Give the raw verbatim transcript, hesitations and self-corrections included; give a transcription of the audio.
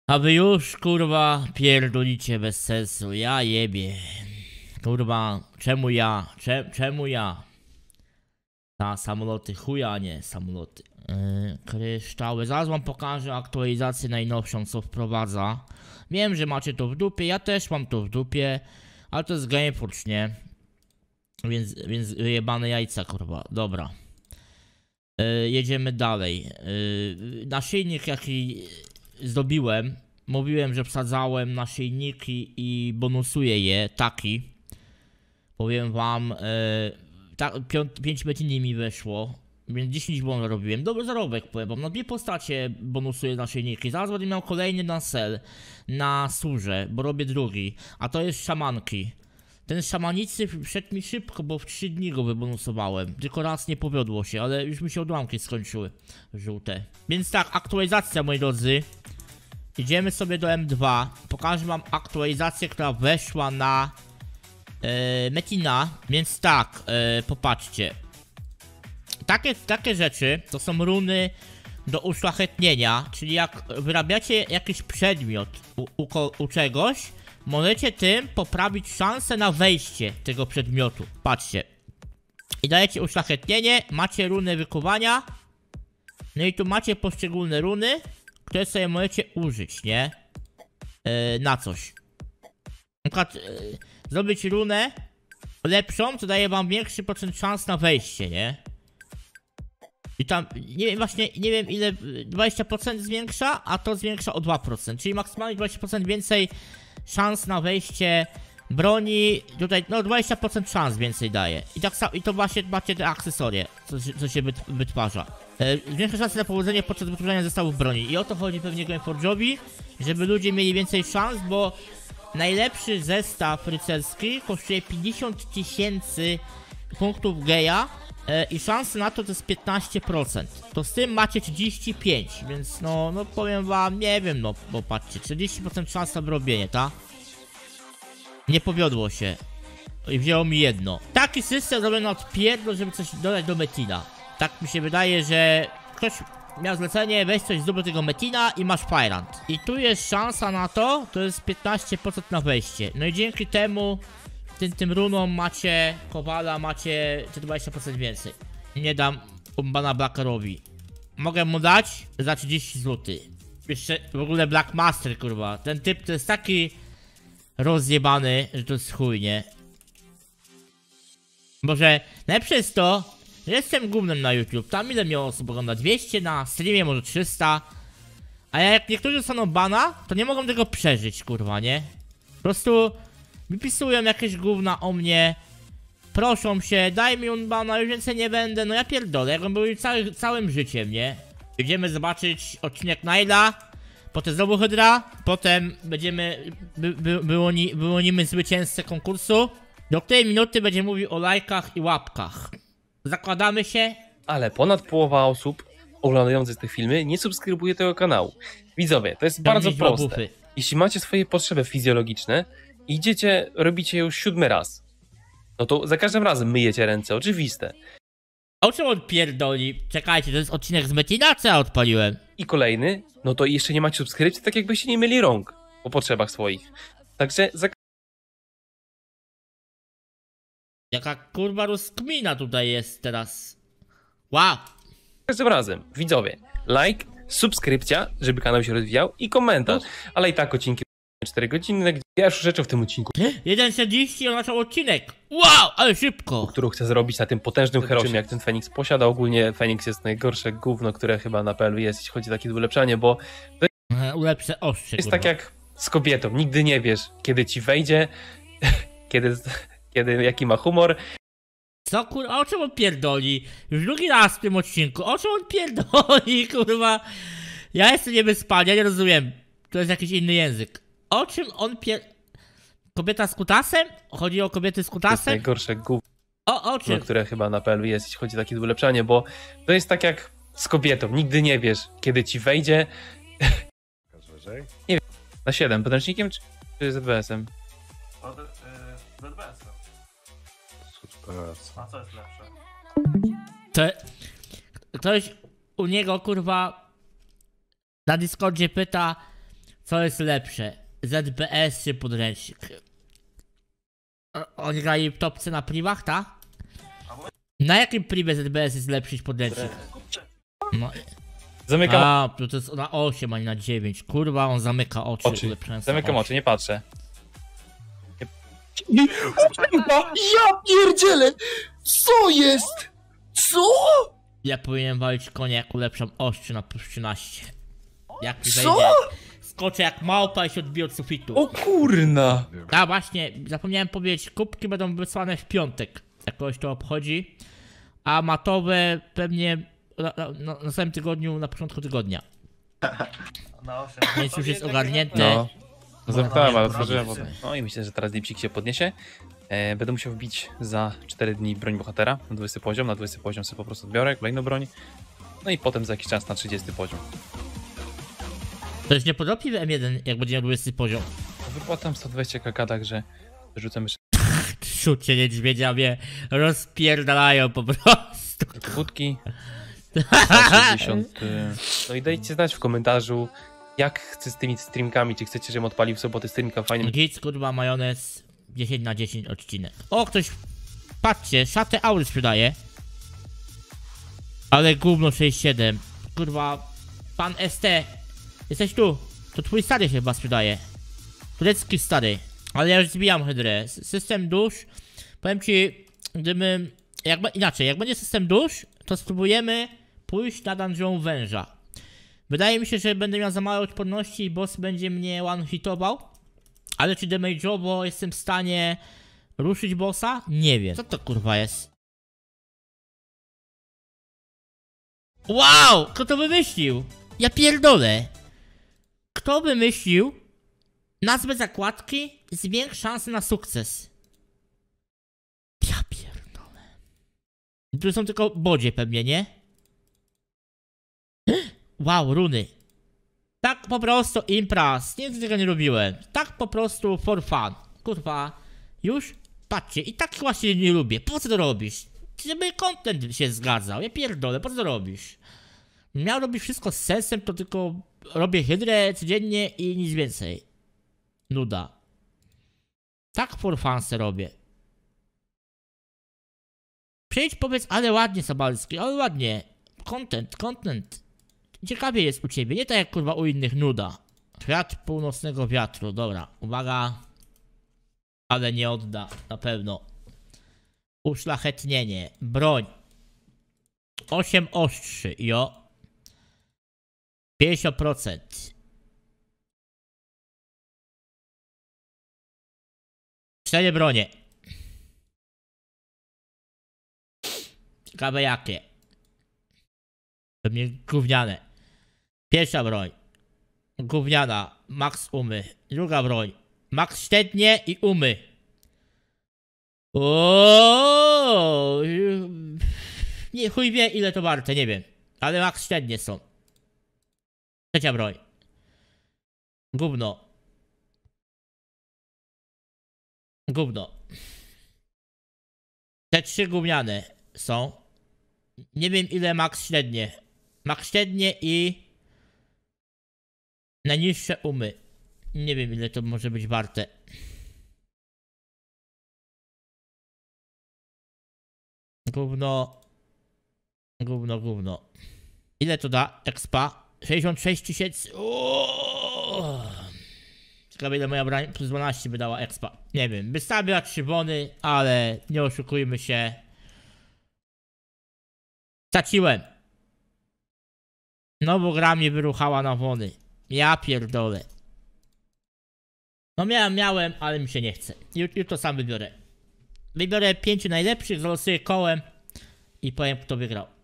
A wy już, kurwa, pierdolicie bez sensu, ja jebie. Kurwa, czemu ja? Cze czemu ja? Ta, samoloty, chuja, nie, samoloty. Yy, kryształy, zaraz wam pokażę aktualizację najnowszą, co wprowadza. Wiem, że macie to w dupie, ja też mam to w dupie, ale to jest Gameforge, nie? Więc, więc jebane jajca, kurwa, dobra. Yy, jedziemy dalej. Yy, naszyjnik, jaki zdobiłem, mówiłem, że wsadzałem naszyjniki i bonusuję je, taki. Powiem wam, yy, ta, pięć metini mi weszło, więc dziesięć bon robiłem. Dobry zarobek, powiem wam, na dwie postacie bonusuję naszyjniki. Zaraz będę miał kolejny na sel, na surze, bo robię drugi, a to jest szamanki. Ten szamanicy wszedł mi szybko, bo w trzy dni go wybonusowałem. Tylko raz nie powiodło się, ale już mi się odłamki skończyły. Żółte. Więc tak, aktualizacja, moi drodzy. Idziemy sobie do M dwa. Pokażę wam aktualizację, która weszła na e, Metina. Więc tak, e, popatrzcie. Takie, takie rzeczy to są runy do uszlachetnienia. Czyli jak wyrabiacie jakiś przedmiot u, u, u czegoś, możecie tym poprawić szansę na wejście tego przedmiotu. Patrzcie. I dajecie uszlachetnienie, macie runy wykuwania. No i tu macie poszczególne runy, które sobie możecie użyć, nie? Yy, na coś. Na przykład yy, zrobić runę lepszą, co daje wam większy procent szans na wejście, nie? I tam, nie wiem, właśnie, nie wiem ile, dwadzieścia procent zwiększa, a to zwiększa o dwa procent. Czyli maksymalnie dwadzieścia procent więcej szans na wejście broni, tutaj no dwadzieścia procent szans więcej daje. I tak samo, i to właśnie macie te akcesorie, co, co się wyt, wytwarza. E, zwiększa szanse na powodzenie podczas wytwarzania zestawów broni. I o to chodzi pewnie Gameforge'owi, żeby ludzie mieli więcej szans, bo najlepszy zestaw rycerski kosztuje pięćdziesiąt tysięcy punktów geja e, i szanse na to to jest piętnaście procent. To z tym macie trzydzieści pięć, więc no, no powiem wam, nie wiem, no, bo patrzcie, czterdzieści procent szans na wyrobienie, tak? Nie powiodło się. I wzięło mi jedno. Taki system zrobiony od pierdol, żeby coś dodać do Metina. Tak mi się wydaje, że ktoś miał zlecenie, weź coś zrób do tego Metina i masz Firant. I tu jest szansa na to, to jest piętnaście procent na wejście. No i dzięki temu, tym, tym runom macie Kowala, macie te dwadzieścia procent więcej. Nie dam Umbana Blackerowi. Mogę mu dać za trzydzieści złotych. Jeszcze w ogóle Black Master, kurwa. Ten typ to jest taki rozjebany, że to jest chuj, nie? Może najlepsze jest to, że jestem gównem na YouTube. Tam ile miało osób ogląda? dwieście, na streamie może trzysta. A jak niektórzy dostaną bana, to nie mogą tego przeżyć, kurwa, nie? Po prostu wypisują jakieś gówna o mnie. Proszą się, daj mi unbana, już więcej nie będę. No ja pierdolę, jak on był cały, całym życiem, nie? Idziemy zobaczyć odcinek Naila. Potem znowu Hydra, potem będziemy, by, by, wyłoni, wyłonimy zwycięzcę konkursu. Do której minuty będzie mówił o lajkach i łapkach. Zakładamy się. Ale ponad połowa osób oglądających te filmy nie subskrybuje tego kanału. Widzowie, to jest Tam bardzo gdzieś proste. łapufy. Jeśli macie swoje potrzeby fizjologiczne i idziecie, robicie już siódmy raz, no to za każdym razem myjecie ręce, oczywiste. O czym on pierdoli? Czekajcie, to jest odcinek z Metina, co ja odpaliłem? I kolejny, no to jeszcze nie macie subskrypcji, tak jakbyście nie mieli rąk po potrzebach swoich. Także za Jaka kurwa rozkmina tutaj jest teraz. Wow. każdym razem, widzowie, like, subskrypcja, żeby kanał się rozwijał i komentarz. Ale i tak odcinki cztery godziny, pierwszą rzeczą w tym odcinku, jeden czterdzieści on zaczął odcinek. Wow, ale szybko. którą chcę zrobić na tym potężnym herosie, jak ten Feniks posiada. Ogólnie Feniks jest najgorsze gówno, które chyba na P L jest, jeśli chodzi o takie ulepszenie, bo Ulepszę ostrze, jest kurwa. tak jak z kobietą, nigdy nie wiesz, kiedy ci wejdzie, kiedy, kiedy jaki ma humor. Co kurwa, o czym on pierdoli? Już drugi raz w tym odcinku, o czym on pierdoli, kurwa? Ja jestem niewyspany, ja nie rozumiem. To jest jakiś inny język. O czym on pier... Kobieta z kutasem? Chodzi o kobiety z To jest kutasem? najgorsze gówno, O, o czym? które chyba na P L jest, jeśli chodzi o takie ulepszenie, bo to jest tak jak z kobietą, nigdy nie wiesz, kiedy ci wejdzie. Nie wiem, na siedem, podręcznikiem czy, czy z B S-em? Z B S-em. A co jest lepsze? To... Ktoś u niego, kurwa, na Discordzie pyta, Co jest lepsze? Z B S czy podręcznik? O, oni grali w topce na privach, ta? Na jakim privie Z B S jest lepszy niż podręcznik? No. Zamykam A, to jest na osiem, a nie na dziewięć. Kurwa, on zamyka oczy. oczy. ulepszając Zamykam na oczy, nie patrzę. Nie... Kurwa, ja pierdzielę! Co jest? Co? Ja powinienem walić konia, jak ulepszam ostrze na plus trzynaście. Jak mi Co? wejdzie, skoczę jak małpa i się odbiję od sufitu. O kurna! A właśnie, zapomniałem powiedzieć, kubki będą wysłane w piątek. Jakoś to obchodzi. A matowe pewnie na, na, na następnym tygodniu, na początku tygodnia. Na osiem. Więc już jest ogarnięte. No. No zamknąłem, ale no, otworzyłem no, wodę. No i myślę, że teraz Dipsik się podniesie. E, będę musiał wbić za cztery dni broń bohatera na dwudziesty poziom. Na dwudziesty poziom sobie po prostu odbiorę kolejną broń. No i potem za jakiś czas na trzydziesty poziom. To już nie podrobi w M jeden, jak będzie na dwudziesty poziom. Wypłatam sto dwadzieścia kaka, także wyrzucam jeszcze Szucie niedźwiedzia mnie rozpierdalają po prostu. wódki. sześćdziesiąt. y, No i dajcie znać w komentarzu, jak chcę z tymi streamkami. Czy chcecie, żebym odpalił w sobotę streamka fajnym. Git, kurwa, majonez dziesięć na dziesięć odcinek. O, ktoś, patrzcie, szatę aury sprzedaje. Ale gówno sześćdziesiąt siedem. Kurwa, pan S T, jesteś tu. To twój stary się chyba sprzedaje. Turecki stary. Ale ja już zbijam hydrę. System dusz. Powiem ci, gdybym... Jak, inaczej, jak będzie system dusz, to spróbujemy pójść na dungeon węża. Wydaje mi się, że będę miał za małe odporności i boss będzie mnie one-hitował. Ale czy damage'owo jestem w stanie ruszyć bossa? Nie wiem. Co to kurwa jest? Wow! Kto to wymyślił? Ja pierdolę. Kto wymyślił nazwę zakładki zwiększ szanse na sukces? Ja pierdolę. Tu są tylko bodzie pewnie, nie? Wow, runy. Tak po prostu impras. Nic tego nie lubiłem. Tak po prostu for fun. Kurwa. Już? Patrzcie. I tak właśnie nie lubię. Po co to robisz? Żeby content się zgadzał. Ja pierdolę. Po co to robisz? Miał robić wszystko z sensem, to tylko robię hydrę codziennie i nic więcej. Nuda. Tak for fun se robię. Przyjdź, powiedz, ale ładnie Sabalski, ale ładnie. Content, content. Ciekawie jest u ciebie, nie tak jak kurwa u innych nuda. Kwiat północnego wiatru, dobra, uwaga. Ale nie odda, na pewno. Uszlachetnienie, broń. osiem ostrzy, jo. pięćdziesiąt procent. Cztery bronie. Ciekawe jakie. Pewnie gówniane. Pierwsza broń. Gówniana. Max umy. Druga broń. Max średnie i umy. Oooo. Nie chuj wie ile to warte, nie wiem. Ale max średnie są. Trzecia broń. Gówno. Gówno. Te trzy gówniane są. Nie wiem ile max średnie. Max średnie i najniższe umy. Nie wiem ile to może być warte. Gówno. Gówno, gówno. Ile to da? Expa? sześćdziesiąt sześć tysięcy. Ciekawe ile moja broń plus dwanaście by dała expa. Nie wiem. Wystawiła trzy bony, ale nie oszukujmy się. Straciłem. No bo gra mnie wyruchała na wony. Ja pierdolę. No miałem, miałem, ale mi się nie chce. Już, już to sam wybiorę. Wybiorę pięciu najlepszych, zalosuję kołem i powiem kto wygrał.